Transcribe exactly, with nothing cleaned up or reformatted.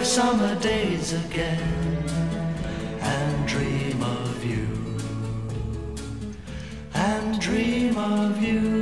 summer days again and dream of you, and dream of you.